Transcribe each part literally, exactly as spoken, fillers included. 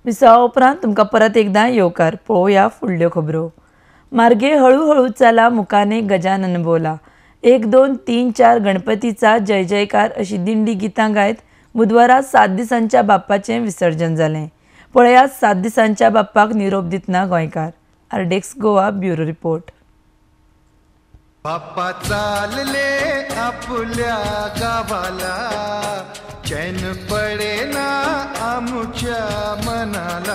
विसावा उपरांत तुमकां परत एकदां येवकार. पळोवया फुडल्यो खबरो. मार्गे हळूहळू चला मुखाने गजानन बोला. एक दोन तीन चार गणपतीचा जय जयकार अशी दिंडी गितां गायत बुधवारा सात दिसांच्या बाप्पाचें विसर्जन जालें. पळयात सात दिसांच्या बाप्पाक निरोप दितना गोंयकार. आर्डेक्स गोवा ब्युरो रिपोर्ट. बाप्पा चालले आपुल्या गावाला, चैन पडेना आमुच्या मनाला.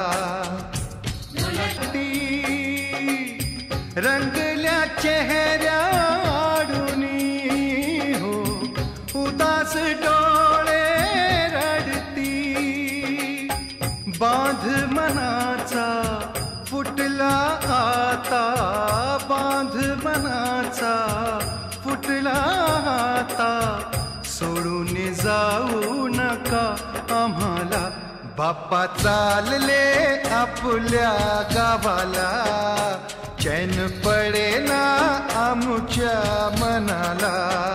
रंगल्या चेहऱ्या आडुनी हो, उदास डोळे रडती. बांध मनाचा फुटला आता, बांध मनाचा फुटला आता. सोडून जाऊ नका आम्हाला. बाप्पा चालले आपुल्या गावाला, चैन पडेना आमुच्या मनाला.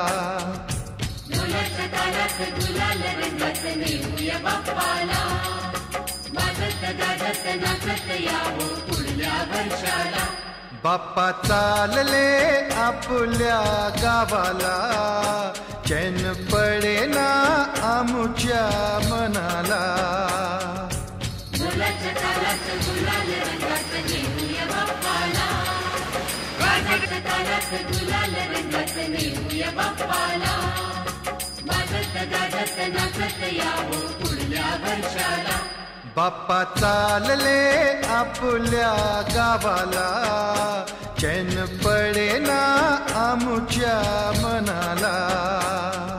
गुलाल रंगात नेऊया बाप्पाला, वाजत गाजत नाचत यावं पुढल्या वर्षाला. बाप्पा चालले आपुल्या गावाला, चैन पडेना आमुच्या मनाला. मुलाच्या तालात गुलाल रंगात नेऊया बाप्पाला, वाजत तालात गुलाल रंगात नेऊया बाप्पाला. वाजत गाजत नाचत यावं पुढल्या वर्षाला. बाप्पा चालले आपुल्या गावाला, चैन पडेना आमुच्या मनाला.